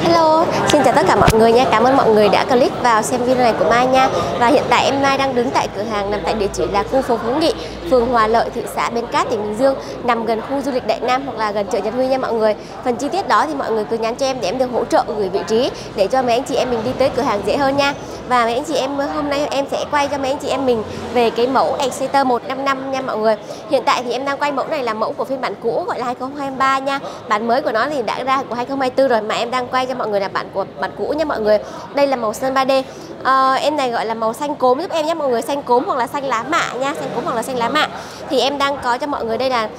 Hello, xin chào tất cả mọi người nha. Cảm ơn mọi người đã click vào xem video này của Mai nha. Và hiện tại em Mai đang đứng tại cửa hàng nằm tại địa chỉ là khu phố Phú Nghị, phường Hòa Lợi, thị xã Bến Cát, tỉnh Bình Dương, nằm gần khu du lịch Đại Nam hoặc là gần chợ Nhật Huy nha mọi người. Phần chi tiết đó thì mọi người cứ nhắn cho em để em được hỗ trợ gửi vị trí để cho mấy anh chị em mình đi tới cửa hàng dễ hơn nha. Và mấy anh chị em hôm nay em sẽ quay cho mấy anh chị em mình về cái mẫu Exciter 155 nha mọi người. Hiện tại thì em đang quay mẫu này là mẫu của phiên bản cũ gọi là 2023 nha. Bản mới của nó thì đã ra của 2024 rồi mà em đang quay cho mọi người là bản cũ nha mọi người. Đây là màu sơn 3D. Em này gọi là màu xanh cốm giúp em nhé mọi người, xanh cốm hoặc là xanh lá mạ nha, xanh cốm hoặc là xanh lá mạ. Thì em đang có cho mọi người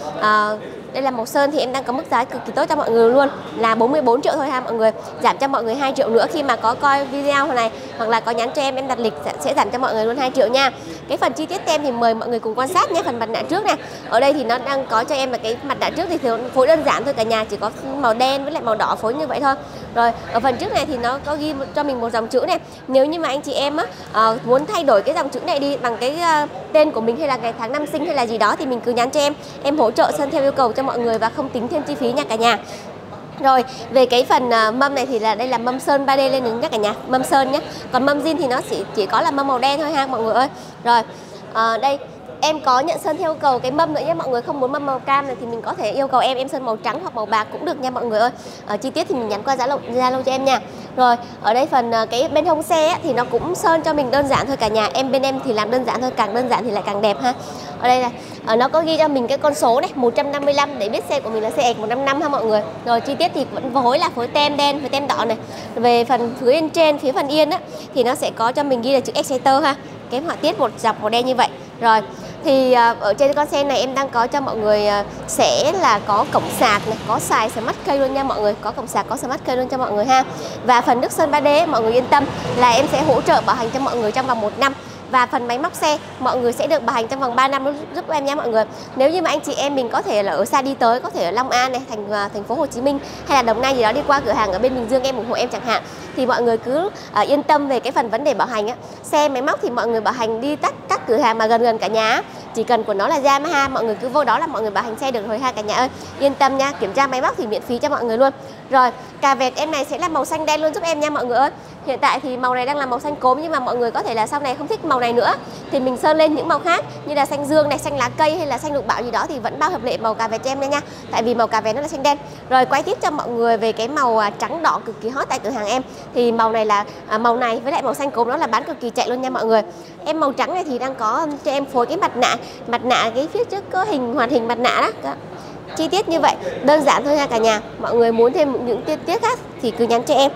đây là màu sơn thì em đang có mức giá cực kỳ tốt cho mọi người luôn là 44 triệu thôi ha mọi người, giảm cho mọi người 2 triệu nữa khi mà có coi video này hoặc là có nhắn cho em đặt lịch sẽ giảm cho mọi người luôn 2 triệu nha. Cái phần chi tiết tem thì mời mọi người cùng quan sát nhé. Phần mặt nạ trước này, ở đây thì nó đang có cho em là cái mặt nạ trước thì phối đơn giản thôi cả nhà, chỉ có màu đen với lại màu đỏ phối như vậy thôi. Rồi ở phần trước này thì nó có ghi cho mình một dòng chữ này, nếu như mà anh chị em muốn thay đổi cái dòng chữ này đi bằng cái tên của mình hay là ngày tháng năm sinh hay là gì đó thì mình cứ nhắn cho em hỗ trợ sơn theo yêu cầu cho mọi người và không tính thêm chi phí nha cả nhà. Rồi về cái phần mâm này thì đây là mâm sơn 3D lên nhé cả nhà, mâm sơn nhé. Còn mâm zin thì nó chỉ có là mâm màu đen thôi ha mọi người ơi. Rồi đây em có nhận sơn theo yêu cầu cái mâm nữa nhé mọi người, không muốn mâm màu cam này thì mình có thể yêu cầu em sơn màu trắng hoặc màu bạc cũng được nha mọi người ơi. Chi tiết thì mình nhắn qua Zalo cho em nha. Rồi ở đây phần cái bên hông xe ấy, thì nó cũng sơn cho mình đơn giản thôi cả nhà, bên em thì làm đơn giản thôi, càng đơn giản thì lại càng đẹp ha. Ở đây là nó có ghi cho mình cái con số này 155 để biết xe của mình là xe X155 ha mọi người. Rồi chi tiết thì vẫn phối là phối tem đen với tem đỏ này. Về phần phía bên trên phía phần yên á thì nó sẽ có cho mình ghi là chữ Exciter ha, cái họa tiết một dọc màu đen như vậy. Rồi thì ở trên con xe này em đang có cho mọi người sẽ là có cổng sạc này, có xài smart key luôn nha mọi người, có cổng sạc có smart key luôn cho mọi người ha. Và phần nước sơn 3D mọi người yên tâm là em sẽ hỗ trợ bảo hành cho mọi người trong vòng 1 năm. Và phần máy móc xe mọi người sẽ được bảo hành trong vòng 3 năm giúp em nhé mọi người. Nếu như mà anh chị em mình có thể là ở xa đi tới, có thể ở Long An này, thành phố Hồ Chí Minh hay là Đồng Nai gì đó đi qua cửa hàng ở bên Bình Dương em ủng hộ em chẳng hạn, thì mọi người cứ yên tâm về cái phần vấn đề bảo hành á. Xe máy móc thì mọi người bảo hành đi các cửa hàng mà gần cả nhà, chỉ cần của nó là Yamaha mọi người cứ vô đó là mọi người bảo hành xe được rồi ha cả nhà ơi. Yên tâm nha, kiểm tra máy móc thì miễn phí cho mọi người luôn. Rồi cà vẹt em này sẽ là màu xanh đen luôn giúp em nha mọi người ơi. Hiện tại thì màu này đang là màu xanh cốm nhưng mà mọi người có thể là sau này không thích màu này nữa thì mình sơn lên những màu khác như là xanh dương này, xanh lá cây hay là xanh lục bảo gì đó thì vẫn bao hợp lệ màu cà vẹt cho em nha. Tại vì màu cà vẹt nó là xanh đen. Rồi quay tiếp cho mọi người về cái màu trắng đỏ cực kỳ hot tại cửa hàng em. Thì màu này là màu này với lại màu xanh cốm đó là bán cực kỳ chạy luôn nha mọi người. Em màu trắng này thì đang có cho em phối cái mặt nạ cái phía trước có hoàn hình mặt nạ đó. Chi tiết như vậy, đơn giản thôi nha cả nhà. Mọi người muốn thêm những chi tiết khác thì cứ nhắn cho em.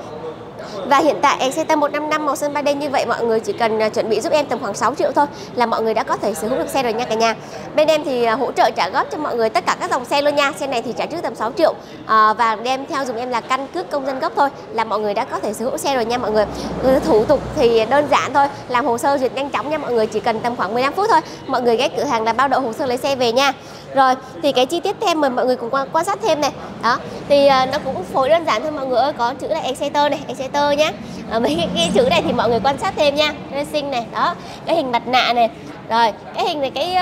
Và hiện tại Exciter 155 màu sơn 3D như vậy mọi người chỉ cần chuẩn bị giúp em tầm khoảng 6 triệu thôi là mọi người đã có thể sở hữu được xe rồi nha cả nhà. Bên em thì hỗ trợ trả góp cho mọi người tất cả các dòng xe luôn nha. Xe này thì trả trước tầm 6 triệu và đem theo dùng em là căn cước công dân gốc thôi là mọi người đã có thể sở hữu xe rồi nha mọi người. Thủ tục thì đơn giản thôi, làm hồ sơ duyệt nhanh chóng nha mọi người, chỉ cần tầm khoảng 15 phút thôi. Mọi người ghé cửa hàng là bao đậu hồ sơ lấy xe về nha. Rồi thì cái chi tiết thêm mời mọi người cùng quan sát thêm này. Đó thì nó cũng phối đơn giản thôi mọi người ơi, có chữ là Exciter này, Exciter nhé. Mấy cái chữ này thì mọi người quan sát thêm nha. Racing này, đó, cái hình mặt nạ này. Rồi cái hình này cái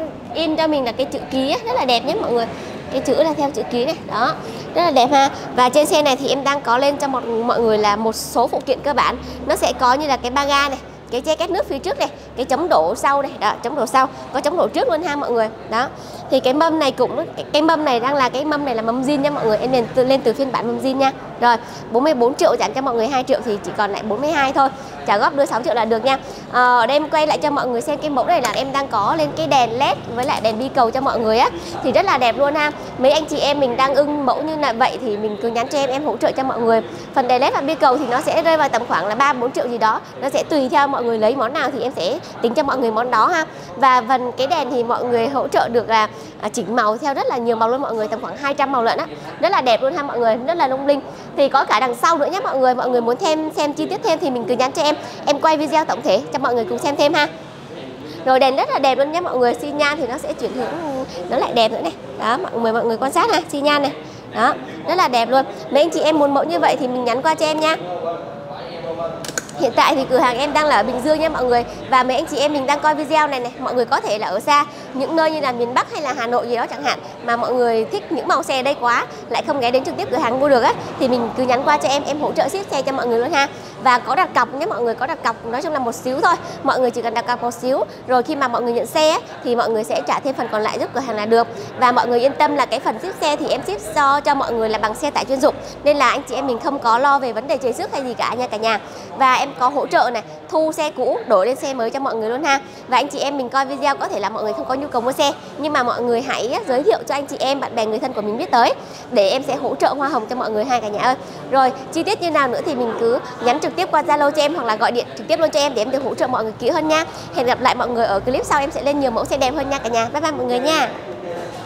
in cho mình là cái chữ ký rất là đẹp nhé mọi người. Cái chữ là theo chữ ký này, đó, rất là đẹp ha. Và trên xe này thì em đang có lên cho mọi người là một số phụ kiện cơ bản. Nó sẽ có như là cái ba ga này, cái che két nước phía trước này, cái chống đổ sau này, đó, chống đổ sau, có chống đổ trước luôn ha mọi người. Đó. Thì cái mâm này cũng cái mâm này đang là cái mâm này là mâm zin nha mọi người, em lên từ phiên bản mâm zin nha. Rồi, 44 triệu giảm cho mọi người 2 triệu thì chỉ còn lại 42 thôi. Trả góp đưa 6 triệu là được nha. Ở đây em quay lại cho mọi người xem cái mẫu này là em đang có lên cái đèn led với lại đèn bi cầu cho mọi người á, thì rất là đẹp luôn ha. Mấy anh chị em mình đang ưng mẫu như là vậy thì mình cứ nhắn cho em hỗ trợ cho mọi người. Phần đèn led và bi cầu thì nó sẽ rơi vào tầm khoảng là 3-4 triệu gì đó. Nó sẽ tùy theo mọi người lấy món nào thì em sẽ tính cho mọi người món đó ha. Và phần cái đèn thì mọi người hỗ trợ được là chỉnh màu theo rất là nhiều màu luôn mọi người, tầm khoảng 200 màu lận á. Rất là đẹp luôn ha mọi người, rất là lung linh. Thì có cả đằng sau nữa nhé mọi người muốn xem chi tiết thêm thì mình cứ nhắn cho em quay video tổng thể cho mọi người cùng xem thêm ha. Rồi đèn rất là đẹp luôn nhé mọi người, xi nhan thì nó sẽ chuyển hướng nó lại đẹp nữa này. Đó mọi người quan sát ha, xi nhan này. Đó, rất là đẹp luôn. Mấy anh chị em muốn mẫu như vậy thì mình nhắn qua cho em nha. Hiện tại thì cửa hàng em đang là ở Bình Dương nha mọi người. Và mấy anh chị em mình đang coi video này, mọi người có thể là ở xa, những nơi như là miền Bắc hay là Hà Nội gì đó chẳng hạn, mà mọi người thích những màu xe ở đây quá, lại không ghé đến trực tiếp cửa hàng mua được á, thì mình cứ nhắn qua cho em hỗ trợ ship xe cho mọi người luôn ha. Và có đặt cọc nhé mọi người, có đặt cọc nói chung là một xíu thôi, mọi người chỉ cần đặt cọc một xíu, rồi khi mà mọi người nhận xe thì mọi người sẽ trả thêm phần còn lại giúp cửa hàng là được. Và mọi người yên tâm là cái phần ship xe thì em ship cho mọi người là bằng xe tải chuyên dụng, nên là anh chị em mình không có lo về vấn đề chảy xước hay gì cả nha cả nhà. Và em có hỗ trợ này, thu xe cũ đổi lên xe mới cho mọi người luôn ha. Và anh chị em mình coi video có thể là mọi người không có nhu cầu mua xe, nhưng mà mọi người hãy giới thiệu cho anh chị em, bạn bè, người thân của mình biết tới, để em sẽ hỗ trợ hoa hồng cho mọi người hai cả nhà ơi. Rồi chi tiết như nào nữa thì mình cứ nhắn trực tiếp qua Zalo cho em, hoặc là gọi điện trực tiếp luôn cho em để em được hỗ trợ mọi người kỹ hơn nha. Hẹn gặp lại mọi người ở clip sau, em sẽ lên nhiều mẫu xe đẹp hơn nha cả nhà. Bye bye mọi người nha.